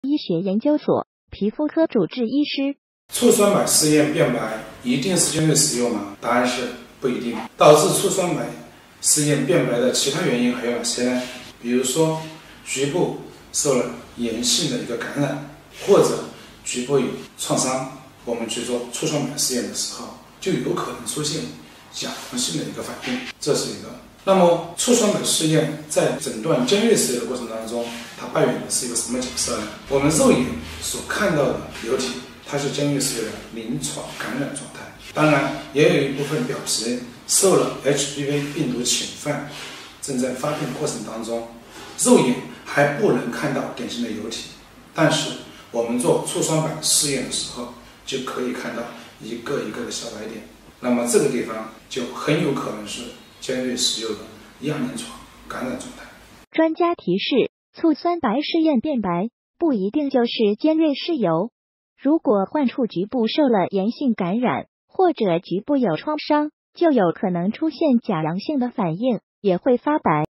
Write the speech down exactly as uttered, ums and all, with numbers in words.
医学研究所皮肤科主治医师。 醋酸钡试验变白一定是尖锐湿疣吗？答案是不一定。导致醋酸钡试验变白的其他原因还有哪些呢？比如说局部受了炎性的一个感染，或者局部有创伤，我们去做醋酸钡试验的时候，就有可能出现甲状性的一个反应，这是一个。那么醋酸钡试验在诊断尖锐湿疣的过程当中，它扮演的是一个什么角色呢？我们肉眼所看到的流体，它是尖锐湿疣的临床感染状态，当然也有一部分表皮受了 H B V 病毒侵犯，正在发病过程当中，肉眼还不能看到典型的疣体，但是我们做醋酸钡试验的时候，就可以看到一个一个的小白点，那么这个地方就很有可能是尖锐湿疣的亚临床感染状态。 专家提示：醋酸钡试验变白不一定就是尖锐湿疣。如果患处局部受了炎性感染，或者局部有创伤，就有可能出现假阳性的反应，也会发白。